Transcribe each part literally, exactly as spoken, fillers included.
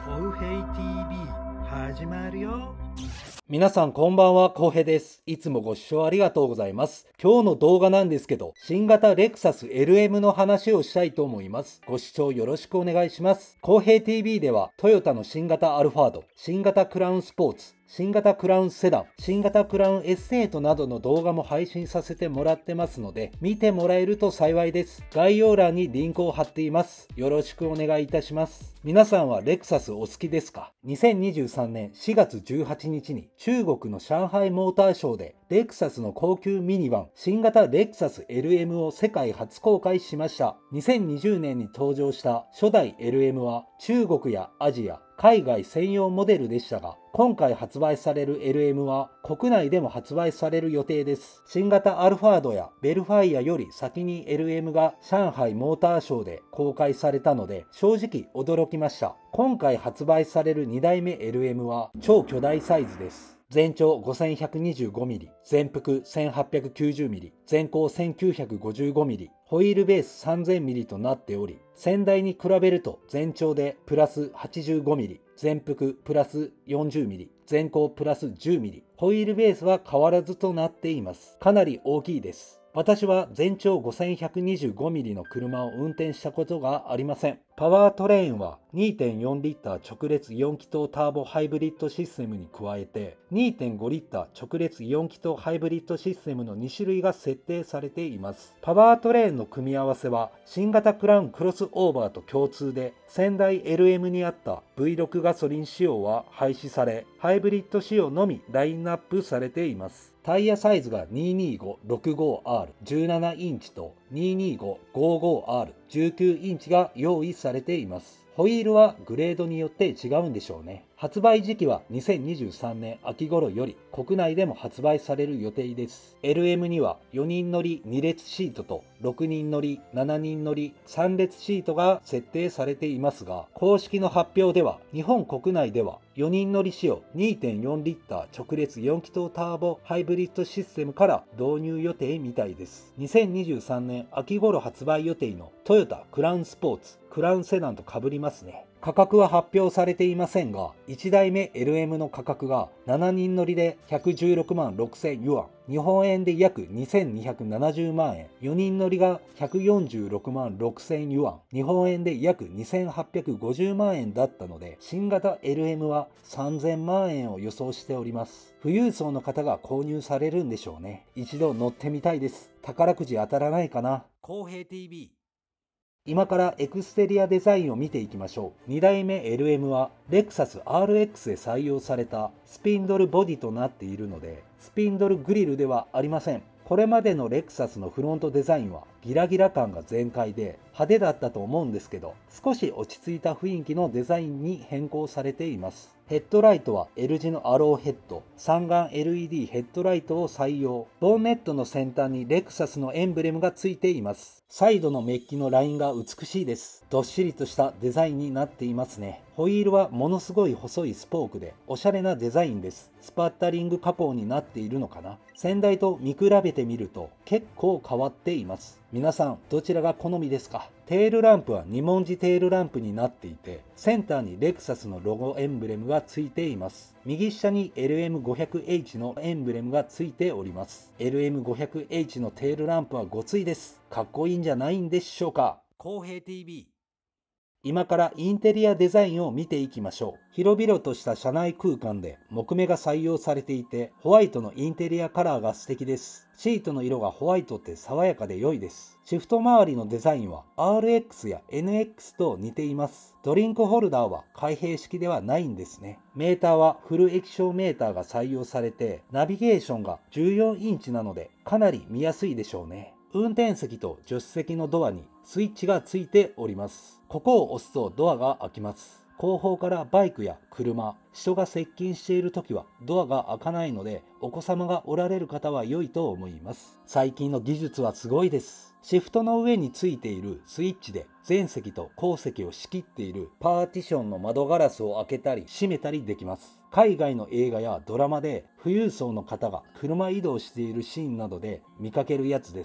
コウヘイ ティービー 始まるよ。 皆さんこんばんは、コウヘイです。いつもご視聴ありがとうございます。今日の動画なんですけど、新型レクサス エルエム の話をしたいと思います。ご視聴よろしくお願いします。コウヘイ ティービー では、トヨタの新型アルファード、新型クラウンスポーツ、新型クラウンセダン、新型クラウンエスエイトなどの動画も配信させてもらってますので、見てもらえると幸いです。概要欄にリンクを貼っています。よろしくお願いいたします。皆さんはレクサスお好きですか？ にせんにじゅうさんねんしがつじゅうはちにちに中国の上海モーターショーでレクサスの高級ミニバン新型レクサス エルエム を世界初公開しました。にせんにじゅうねんに登場した初代 エルエム は中国やアジア、海外専用モデルでしたが、今回発売される エルエム は国内でも発売される予定です。新型アルファードやベルファイアより先に エルエム が上海モーターショーで公開されたので正直驚きました。今回発売されるにだいめ エルエム は超巨大サイズです。全長 ごせんひゃくにじゅうごミリ、全幅 せんはっぴゃくきゅうじゅうミリ、全高 せんきゅうひゃくごじゅうごミリ、ホイールベース さんぜんミリとなっており、先代に比べると全長でプラスはちじゅうごミリ、全幅プラスよんじゅうミリ、全高プラスじゅうミリ、ホイールベースは変わらずとなっています。かなり大きいです。私は全長 ごせんひゃくにじゅうごミリの車を運転したことがありません。パワートレーンは にてんよんリッター直列よん気筒ターボハイブリッドシステムに加えて にてんごリッター直列よん気筒ハイブリッドシステムのに種類が設定されています。パワートレーンの組み合わせは新型クラウンクロスオーバーと共通で、先代 エルエム にあった ブイろく ガソリン仕様は廃止され、ハイブリッド仕様のみラインナップされています。タイヤサイズが にーにーごろくごアールじゅうななインチと にーにーごごごアールじゅうきゅうインチが用意されています。ホイールはグレードによって違うんでしょうね。発売時期はにせんにじゅうさんねん秋頃より国内でも発売される予定です。エルエム にはよにん乗りに列シートとろくにん乗りしちにん乗りさん列シートが設定されていますが、公式の発表では日本国内ではよにん乗り仕様 にてんよんリッター直列よん気筒ターボハイブリッドシステムから導入予定みたいです。にせんにじゅうさんねん秋頃発売予定のトヨタクラウンスポーツ、クラウンセダンと被りますね。価格は発表されていませんが、いちだいめ エルエム の価格がしちにん乗りでひゃくじゅうろくまんろくせんユアン、日本円で約にせんにひゃくななじゅうまんえん、よにん乗りがひゃくよんじゅうろくまんろくせんユアン、日本円で約にせんはっぴゃくごじゅうまんえんだったので、新型 エルエム はさんぜんまんえんを予想しております。富裕層の方が購入されるんでしょうね。一度乗ってみたいです。宝くじ当たらないかな。コウヘイ ティービー。今からエクステリアデザインを見ていきましょう。にだいめ エルエム はレクサス アールエックス で採用されたスピンドルボディとなっているので、スピンドルグリルではありません。これまでのレクサスのフロントデザインはギラギラ感が全開で派手だったと思うんですけど、少し落ち着いた雰囲気のデザインに変更されています。ヘッドライトは L 字のアローヘッド、三眼 エルイーディー ヘッドライトを採用。ボンネットの先端にレクサスのエンブレムがついています。サイドのメッキのラインが美しいです。どっしりとしたデザインになっていますね。ホイールはものすごい細いスポークでおしゃれなデザインです。スパッタリング加工になっているのかな。先代と見比べてみると結構変わっています。皆さんどちらが好みですか？テールランプはに文字テールランプになっていて、センターにレクサスのロゴエンブレムがついています。右下に エルエムごひゃくエイチ のエンブレムがついております。エルエムごひゃくエイチ のテールランプはごついです。かっこいいんじゃないんでしょうか？コウヘイ ティービー。今からインテリアデザインを見ていきましょう。広々とした車内空間で木目が採用されていて、ホワイトのインテリアカラーが素敵です。シートの色がホワイトって爽やかで良いです。シフト周りのデザインは アールエックス や エヌエックス と似ています。ドリンクホルダーは開閉式ではないんですね。メーターはフル液晶メーターが採用されて、ナビゲーションがじゅうよんインチなのでかなり見やすいでしょうね。運転席と助手席のドアにスイッチがついております。ここを押すとドアが開きます。後方からバイクや車、人が接近している時はドアが開かないので、お子様がおられる方は良いと思います。最近の技術はすごいです。シフトの上についているスイッチで前席と後席を仕切っているパーティションの窓ガラスを開けたり閉めたりできます。海外の映画やドラマで富裕層の方が車移動しているシーンなどで見かけるやつです。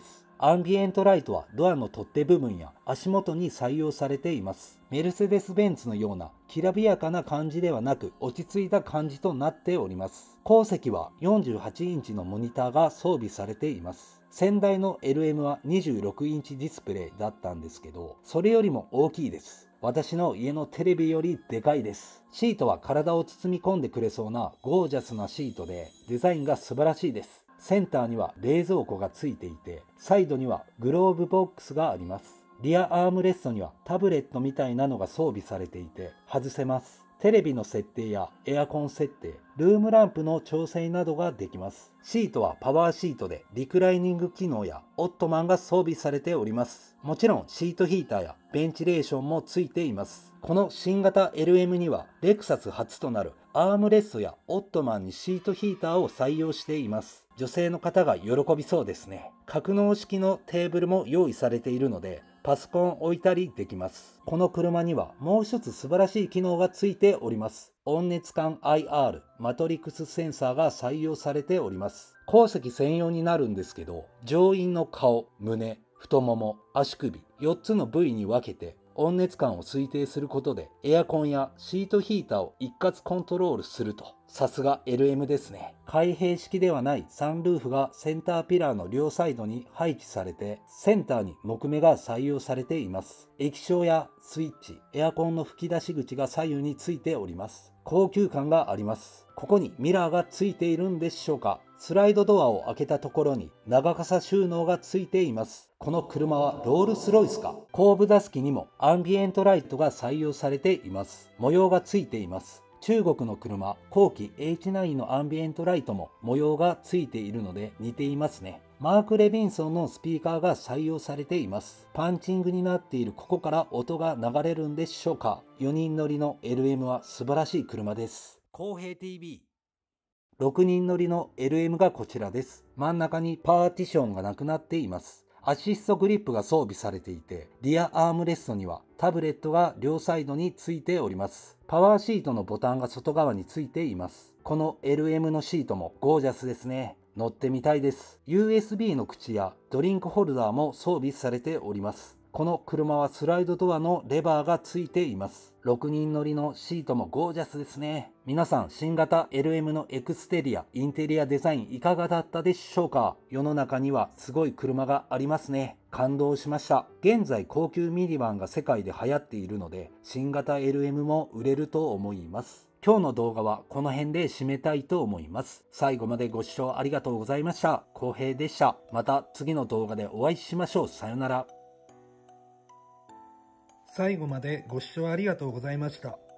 アンビエントライトはドアの取っ手部分や足元に採用されています。メルセデス・ベンツのようなきらびやかな感じではなく、落ち着いた感じとなっております。後席はよんじゅうはちインチのモニターが装備されています。先代の エルエム はにじゅうろくインチディスプレイだったんですけど、それよりも大きいです。私の家のテレビよりでかいです。シートは体を包み込んでくれそうなゴージャスなシートで、デザインが素晴らしいです。センターには冷蔵庫がついていて、サイドにはグローブボックスがあります。リアアームレストにはタブレットみたいなのが装備されていて、外せます。テレビの設定やエアコン設定、ルームランプの調整などができます。シートはパワーシートでリクライニング機能やオットマンが装備されております。もちろんシートヒーターやベンチレーションもついています。この新型 エルエム にはレクサス初となるアームレストやオットマンにシートヒーターを採用しています。女性の方が喜びそうですね。格納式のテーブルも用意されているので、パソコン置いたりできます。この車にはもう一つ素晴らしい機能がついております。温熱感 アイアール マトリクスセンサーが採用されております。後席専用になるんですけど、乗員の顔、胸、太もも、足首、よっつの部位に分けて温熱感を推定することでエアコンやシートヒーターを一括コントロールすると。さすが エルエム ですね。開閉式ではないサンルーフがセンターピラーの両サイドに配置されて、センターに木目が採用されています。液晶やスイッチ、エアコンの吹き出し口が左右についております。高級感があります。ここにミラーがついているんでしょうか。スライドドアを開けたところに長傘収納がついています。この車はロールスロイスか。後部座席にもアンビエントライトが採用されています。模様がついています。中国の車、後期 エイチナイン のアンビエントライトも模様がついているので似ていますね。マーク・レビンソンのスピーカーが採用されています。パンチングになっているここから音が流れるんでしょうか。よにん乗りの エルエム は素晴らしい車です。公平 ティーブイ。ろくにん乗りの エルエム がこちらです。真ん中にパーティションがなくなっています。アシストグリップが装備されていて、リアアームレストにはタブレットが両サイドについております。パワーシートのボタンが外側についています。この エルエム のシートもゴージャスですね。乗ってみたいです。ユーエスビー の口やドリンクホルダーも装備されております。この車はスライドドアのレバーがついています。ろくにん乗りのシートもゴージャスですね。皆さん、新型 エルエム のエクステリア、インテリアデザインいかがだったでしょうか。世の中にはすごい車がありますね。感動しました。現在高級ミニバンが世界で流行っているので、新型 エルエム も売れると思います。今日の動画はこの辺で締めたいと思います。最後までご視聴ありがとうございました。浩平でした。また次の動画でお会いしましょう。さよなら。 最後までご視聴ありがとうございました。